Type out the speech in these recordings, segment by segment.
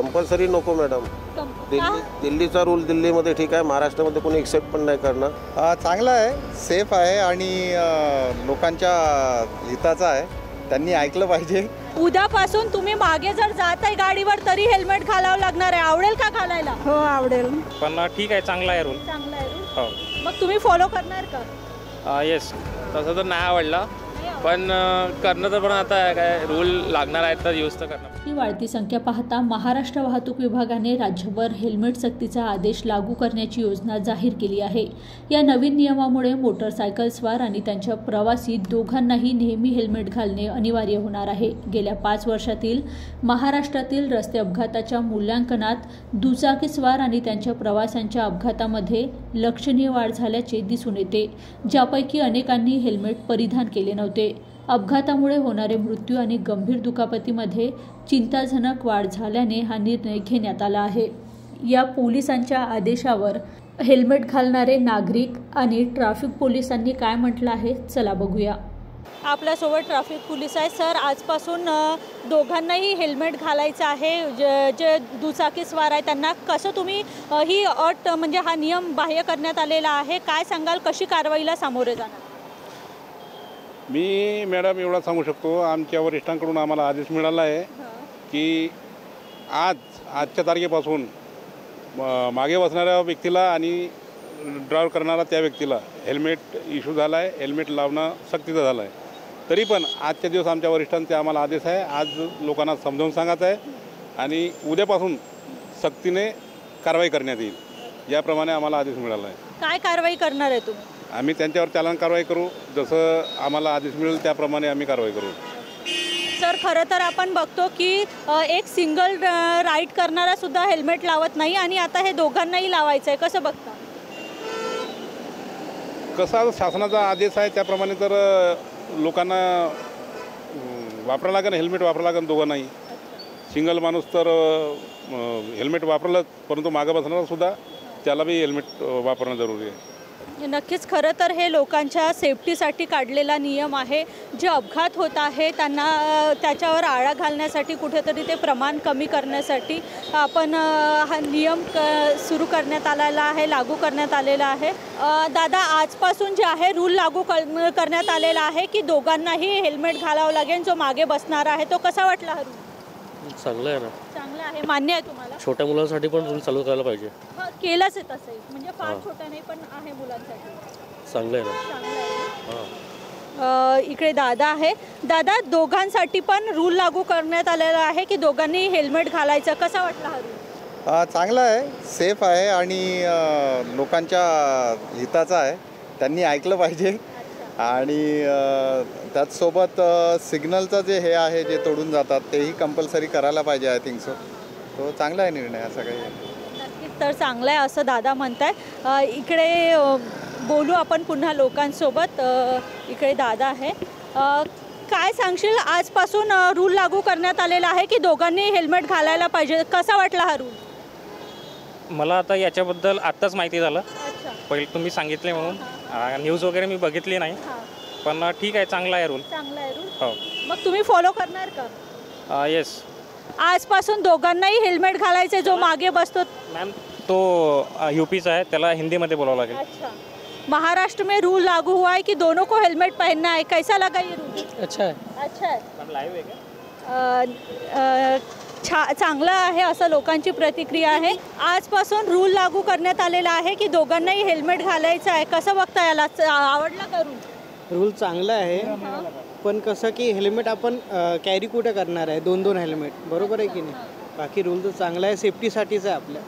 Compulsory नको madam. दिल्लीचा rule दिल्लीमध्ये ठीक आहे, महाराष्ट्रामध्ये कोणी एक्सेप्ट पण नाही करणार. चांगला आहे, सेफ आहे आणि लोकांच्या हिताचा आहे, त्यांनी ऐकलं पाहिजे. उद्यापासून तुम्ही मागे जर जात आहे गाडीवर तरी हेल्मेट घालावं लागणार आहे. आवडेल का घालायला? हो आवडेल. पण ठीक आहे, चांगला आहे रूल. चांगला आहे रूल. हो. मग तुम्ही फॉलो करणार का? येस. तसं तर नाही आवडला, पण करणं तर पण आता काय रूल लागणार आहे तर यूज तर करणार. ही वाढती संख्या पाहता महाराष्ट्र वाहतूक विभागाने राज्यभर हेल्मेट सक्तीचा आदेश लागू करण्याची योजना जाहीर केली आहे. या नवीन नियमामुळे मोटरसायकलस्वार आणि त्यांच्या प्रवासी दोघांनाही नेहमी हेल्मेट घालणे अनिवार्य होणार आहे. गेल्या 5 वर्षातील महाराष्ट्रातील रस्ते अपघाताच्या मूल्यांकनात दुचाकीस्वार आणि त्यांच्या प्रवाशांच्या अपघातामध्ये लक्षणीय वाढ झाल्याचे दिसून येते, ज्यापैकी अनेकांनी हेल्मेट परिधान केले नव्हते. अपघातामुळे होणारे मृत्यू आणि गंभीर दुखापतीमध्ये चिंताजनक वाढ झाल्याने हा निर्णय घेण्यात आला आहे. या पोलिसांच्या आदेशावर हेल्मेट घालणारे नागरिक आणि ट्रॅफिक पोलिसांनी काय म्हटलं आहे, चला बघूया. आपल्यासोबत ट्रॅफिक पोलीस आहे. सर, आजपासून दोघांनाही हेल्मेट घालायचं आहे. जे दुचाकीस्वार आहे त्यांना कसं तुम्ही ही अट म्हणजे हा नियम बाह्य करण्यात आलेला आहे, काय सांगाल? कशी कारवाईला सामोरे जाणार? मी मॅडम एवढा सांगू शकतो, आमच्या वरिष्ठांकडून आम्हाला आदेश मिळाला आहे की आजच्या तारखेपासून मागे बसणाऱ्या व्यक्तीला आणि ड्राईव्ह करणारा त्या व्यक्तीला हेल्मेट इश्यू झाला आहे, हेल्मेट लावणं सक्तीचं झालं आहे. तरी पण आजच्या दिवस आमच्या वरिष्ठांचे आम्हाला आदेश आहे, आज लोकांना समजावून सांगायचं आहे आणि उद्यापासून सक्तीने कारवाई करण्यात येईल, याप्रमाणे आम्हाला आदेश मिळाला आहे. काय कारवाई करणार आहे तुम्ही? आम्ही त्यांच्यावर चालन कारवाई करू, जसं आम्हाला आदेश मिळेल त्याप्रमाणे आम्ही कारवाई करू. सर, खरं तर आपण बघतो की एक सिंगल राईड करणारा सुद्धा हेल्मेट लावत नाही आणि आता हे दोघांनाही लावायचं आहे, कसं बघता? कसा शासनाचा आदेश आहे त्याप्रमाणे तर लोकांना वापरावं लागेल, हेल्मेट वापरावं लागेल दोघांनाही. सिंगल माणूस तर हेल्मेट वापरलं, परंतु मागं बसणारा सुद्धा त्याला बी हेल्मेट वापरणं जरुरी आहे. नक्कीच, खरं तर हे लोकांच्या सेफ्टीसाठी काढलेला नियम आहे. जे अपघात होत आहे त्यांना त्याच्यावर आळा घालण्यासाठी, कुठेतरी ते प्रमाण कमी करण्यासाठी आपण हा नियम सुरू करण्यात आलेला आहे, लागू करण्यात आलेला आहे. दादा, आजपासून जे आहे रूल लागू करण्यात आलेला आहे की दोघांनाही हेल्मेट घालावं लागेल. जो मागे बसणार आहे तो कसा वाटला हा रूल? चांगलं आहे ना. चांगलं आहे, मान्य आहे तुम्हाला? छोट्या मुलांसाठी पण रूल चालू करायला पाहिजे. केलंच आहे तसंही, म्हणजे फार छोट्या नाही पण आहे मुलांसाठी. चांगलं आहे ना. चांगलं आहे. इकडे दादा आहे. दादा, दोघांसाठी पण रूल लागू करण्यात आलेला आहे की दोघांनी हेल्मेट घालायचं, कसा वाटला हा रूल? चांगला आहे, सेफ आहे आणि लोकांच्या हिताचा आहे, त्यांनी ऐकलं पाहिजे. आणि त्याचसोबत सिग्नलचं जे हे आहे, जे तोडून जातात तेही कंपल्सरी करायला पाहिजे. I think so. तो चांगला आहे निर्णय, असा काही. नक्कीच तर चांगला आहे असं दादा म्हणत आहे. इकडे बोलू आपण पुन्हा लोकांसोबत. इकडे दादा आहे. काय सांगशील, आजपासून रूल लागू करण्यात आलेला आहे की दोघांनी हेल्मेट घालायला पाहिजे, कसा वाटला हा रूल? मला आता याच्याबद्दल आत्ताच माहिती झालं. पहिले तुम्ही सांगितले म्हणून, न्यूज वगैरे मी बघितली नाही, पण ठीक आहे, चांगला आहे रूल. चांगला आहे रूल. हो. मग तुम्ही फॉलो करणार का? येस. आजपासून दोघांनाही हेल्मेट घालायचे. जो मागे बसतो मॅम, तो यूपीचा है, त्याला हिंदीमध्ये बोलावं लागेल. अच्छा. महाराष्ट्र में रूल लागू हुआ है कि दोनों को हेलमेट पहनना है, कैसा लगा ये रूल? अच्छा है. अच्छा है. लाईव्ह आहे का? चांगलं आहे असं लोकांची प्रतिक्रिया आहे. आजपासून रूल लागू करण्यात आलेला आहे की दोघांनाही हेल्मेट घालायचं आहे, कसं बघता याला? आवडला का रूल? रूल चांगला आहे, पण कसं की हेल्मेट आपण कॅरी कुठे करणार आहे, 2-2 हेल्मेट, बरोबर आहे की नाही? बाकी रूल तर चांगला आहे, सेफ्टीसाठीच आहे आपल्या.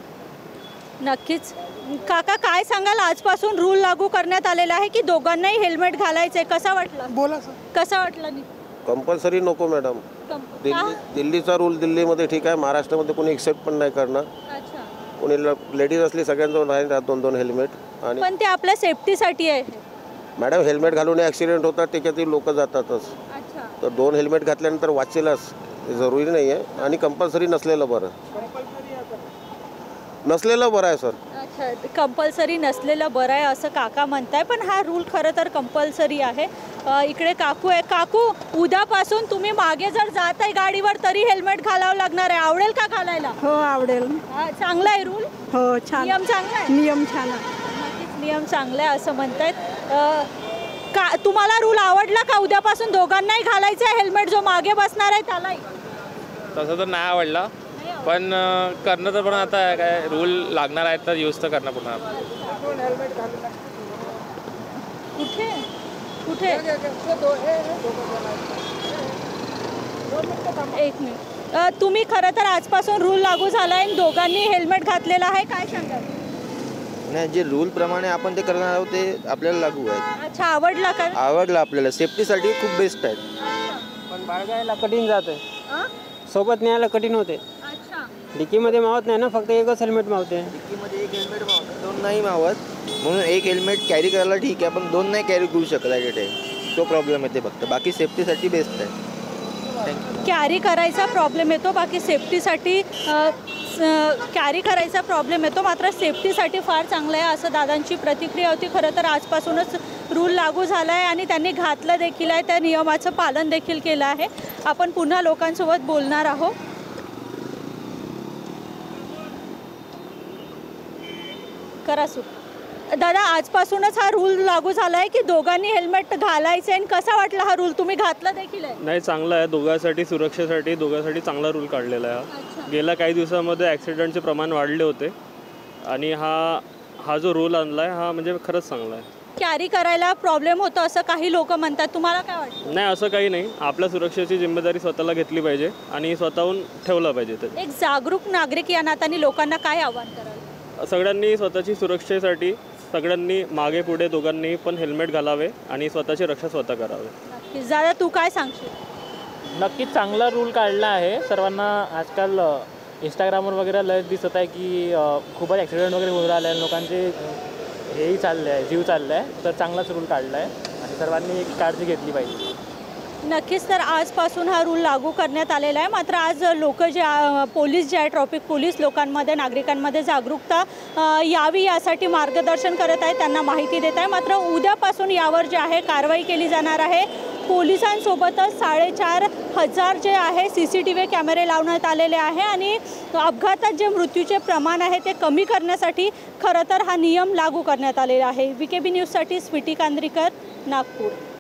नक्कीच. काका, काय सांगाल, आजपासून रूल लागू करण्यात आलेला आहे की दोघांनाही हेल्मेट घालायचंय, कसा वाटला? बोला सर. कसा वाटला? नाही, कंपल्सरी नको मॅडम. दिल्लीचा रूल दिल्लीमध्ये ठीक आहे, महाराष्ट्रामध्ये कोणी एक्सेप्ट पण नाही करणार. अच्छा. कोणी लेडीज असली सगळ्यांजवळ राहतात 2-2 हेल्मेट. आणि पण ते आपल्या सेफ्टीसाठी आहे मॅडम, हेल्मेट घालून ॲक्सिडेंट होतात, त्याच्यातील लोक जातातच. अच्छा. तर 2 हेल्मेट घातल्यानंतर वाचेलच, जरुरी नाही आहे. आणि कंपल्सरी नसलेलं बरं. नसलेलं बरं आहे सर. अच्छा, कंपल्सरी नसलेलं बरं आहे असं काका म्हणताय, पण हा रूल खरं तर कंपल्सरी आहे. इकडे काकू आहे. काकू, उद्यापासून तुम्ही मागे जर जात आहे गाडीवर तरी हेल्मेट घालावं लागणार आहे. आवडेल का घालायला? हो आवडेल. चांगला आहे रूल? हो छान. नियम चांगला आहे? नियम छान आहे. नक्कीच नियम चांगला आहे असं म्हणतायत. का तुम्हाला रूल आवडला का? उद्यापासून दोघांनाही घालायचं आहे हेल्मेट, जो मागे बसणार आहे त्यालाही? तसं तर नाही आवडला, पण करणं तर पण आता काय रूल लागणार आहे तर यूज तर करणं पुन्हा. कुठे कुठे? एक मिनिट. तुम्ही खरं तर आजपासून रूल लागू झाला आहे, दोघांनी हेल्मेट घातलेला आहे, काय सांगाल? नाही, जे रूल प्रमाणे आपण ते करणार आहोत ते आपल्याला लागू आहे. अच्छा, आवडला का? आवडला आपल्याला, सेफ्टीसाठी खूप बेस्ट आहे. पण बाळगायला कठीण जाते, सोबत न्यायला कठीण होते. अच्छा, डिकीमध्ये मावत नाही ना, फक्त एकच हेल्मेट मावते. डिकीमध्ये एक हेल्मेट मावतं, दोन नाही मावत, म्हणून एक हेल्मेट कॅरी करायला ठीक आहे, पण दोन नाही कॅरी करू शकत आहे. तो प्रॉब्लेम येते फक्त, बाकी सेफ्टीसाठी बेस्ट आहे. कॅरी करायचा प्रॉब्लेम येतो, बाकी सेफ्टीसाठी कॅरी करायचा प्रॉब्लेम येतो, मात्र सेफ्टीसाठी फार चांगलं आहे असं दादांची प्रतिक्रिया होती. खरं तर आजपासूनच रूल लागू झाला आहे आणि त्यांनी घातलं देखील आहे, त्या नियमाचं पालन देखील केलं आहे. आपण पुन्हा लोकांसोबत बोलणार आहोत. करा सुरू. दादा, आजपासूनच हा रूल लागू झाला आहे की दोघांनी हेल्मेट घालायचं आहे, कसा वाटला हा रूल? तुम्ही घातला देखील आहे? नाही, चांगला आहे. दोघांसाठी, सुरक्षेसाठी दोघांसाठी चांगला रूल काढलेला आहे. गेल्या काही दिवसामध्ये ॲक्सिडेंटचे प्रमाण वाढले होते आणि हा जो रूल आणला आहे हा म्हणजे खरंच चांगला आहे. कॅरी करायला प्रॉब्लेम होतो असं काही लोक म्हणतात, तुम्हाला काय वाटतं? नाही, असं काही नाही. आपल्या सुरक्षेची जिम्मेदारी स्वतःला घेतली पाहिजे आणि स्वतःहून ठेवलं पाहिजे. एक जागरूक नागरिक या नात्याने लोकांना काय आव्हान कराल? सगळ्यांनी स्वतःची सुरक्षेसाठी सगळ्यांनी मागे पुढे दोघांनी पण हेल्मेट घालावे आणि स्वतःची रक्षा स्वतः करावे. दादा, तू काय सांगशील? नक्कीच चांगला रूल काढला आहे. सर्वांना आजकाल इंस्टाग्रामवर वगैरे लय दिसत आहे की खूपच ॲक्सिडेंट वगैरे होऊन राहिले आहे, लोकांचे हेही चालले आहे, जीव चालले आहे. तर चांगलाच रूल काढला आहे आणि सर्वांनी एक काळजी घेतली पाहिजे. नक्कीच. तर आजपासून हा रूल लागू करण्यात आलेला आहे, मात्र आज लोक जे पोलीस जे आहे, ट्रॅफिक पोलीस लोकांमध्ये, नागरिकांमध्ये जागरूकता यावी यासाठी मार्गदर्शन करत आहे, त्यांना माहिती देत आहे. मात्र उद्यापासून यावर जे आहे कारवाई केली जाणार आहे. पोलिसांसोबतच 4,500 जे आहे CCTV कॅमेरे लावण्यात आलेले आहे आणि अपघातात जे मृत्यूचे प्रमाण आहे ते कमी करण्यासाठी खरं तर हा नियम लागू करण्यात आलेला आहे. VKB न्यूजसाठी स्वीटी कांद्रीकर, नागपूर.